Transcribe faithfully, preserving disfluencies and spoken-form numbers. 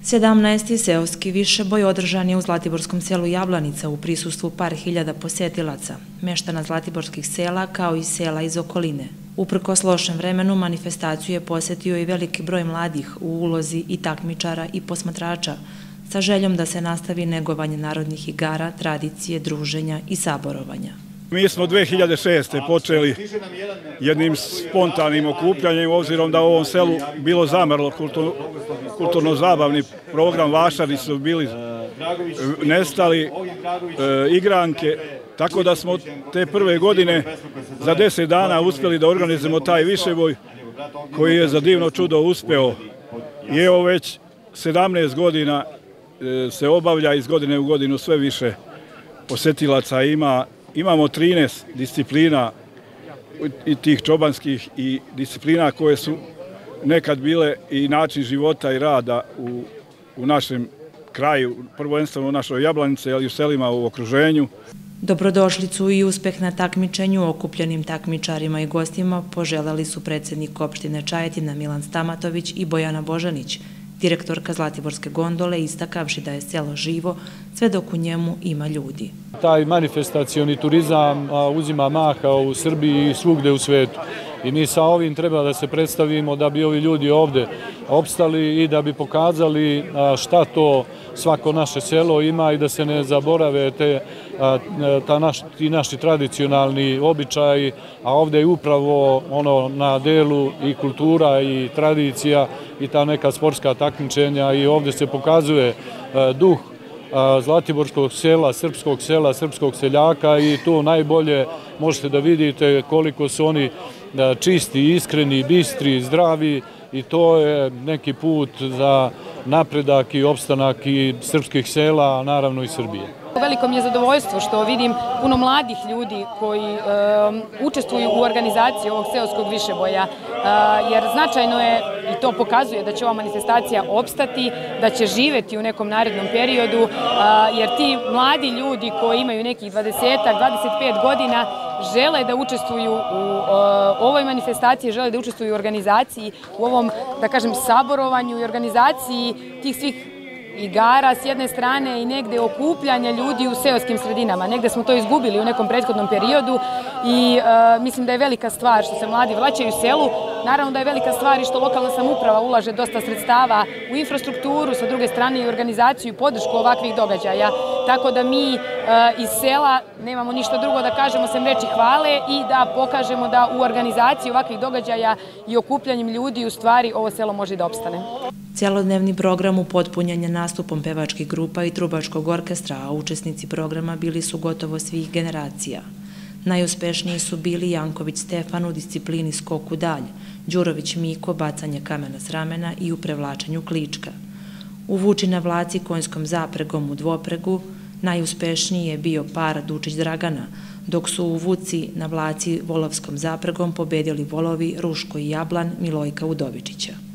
sedamnaesti seoski višeboj održan je u zlatiborskom selu Jablanica u prisustvu par hiljada posjetilaca, meštana zlatiborskih sela kao i sela iz okoline. Uprkos lošem vremenu manifestaciju je posjetio i veliki broj mladih u ulozi i takmičara i posmatrača, sa željom da se nastavi negovanje narodnih igara, tradicije, druženja i saborovanja. Mi smo dve hiljade šeste. počeli jednim spontanim okupljanjem, obzirom da u ovom selu bilo zamrlo kulturno-zabavni program, vašari su bili nestali, igranke, tako da smo te prve godine za deset dana uspjeli da organizujemo taj višeboj koji je za divno čudo uspeo. I evo već sedamnaest godina se obavlja, iz godine u godinu sve više posjetilaca ima. Imamo trinaest disciplina i tih čobanskih i disciplina koje su nekad bile i način života i rada u, u našem kraju, prvenstveno u našoj Jablanici, ali i u selima u okruženju. Dobrodošlicu i uspeh na takmičenju okupljenim takmičarima i gostima poželjeli su predsjednik opštine Čajetina Milan Stamatović i Bojana Božanić, direktorka Zlatiborske gondole, istakavši da je selo živo, sve dok u njemu ima ljudi. Taj manifestacioni turizam uzima maha u Srbiji i svugde u svetu. I mi sa ovim treba da se predstavimo da bi ovi ljudi ovde opstali i da bi pokazali šta to svako naše selo ima i da se ne zaborave te, ta naš, ti naši tradicionalni običaji, a ovde je upravo ono na delu i kultura i tradicija i ta neka sportska takmičenja i ovde se pokazuje duh zlatiborskog sela, srpskog sela, srpskog seljaka i tu najbolje možete da vidite koliko su oni čisti, iskreni, bistri, zdravi i to je neki put za napredak i opstanak i srpskih sela, a naravno i Srbije. Veliko mi je zadovoljstvo što vidim puno mladih ljudi koji e, učestvuju u organizaciji ovog seoskog višeboja, e, jer značajno je, i to pokazuje da će ova manifestacija opstati, da će živeti u nekom narednom periodu, e, jer ti mladi ljudi koji imaju nekih dvadesetak, dvadeset pet godina žele da učestvuju u e, ovoj manifestaciji, žele da učestvuju u organizaciji, u ovom, da kažem, saborovanju i organizaciji tih svih igara s jedne strane i negde okupljanja ljudi u seoskim sredinama. Negde smo to izgubili u nekom prethodnom periodu i e, mislim da je velika stvar što se mladi vraćaju u selu. Naravno da je velika stvar i što lokalna samouprava ulaže dosta sredstava u infrastrukturu, sa druge strane i organizaciju i podršku ovakvih događaja. Tako da mi e, iz sela nemamo ništa drugo da kažemo sem reči hvale i da pokažemo da u organizaciji ovakvih događaja i okupljanjem ljudi u stvari ovo selo može da opstane. Cijelodnevni program upotpunjen je nastupom pevačkih grupa i trubačkog orkestra, a učesnici programa bili su gotovo svih generacija. Najuspešniji su bili Janković Stefan u disciplini skok u dalj, Đurović Miko bacanje kamena s ramena i u prevlačenju klička. U vuči na vlaci konjskom zapregom u dvopregu najuspešniji je bio par Dučić Dragana, dok su u vuci na vlaci volovskom zapregom pobedili volovi Ruško i Jablan Milojka Udovičića.